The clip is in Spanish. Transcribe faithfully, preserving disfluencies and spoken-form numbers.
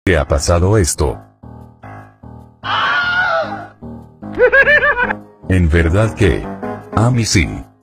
¿Te ha pasado esto? En verdad que... a mí sí.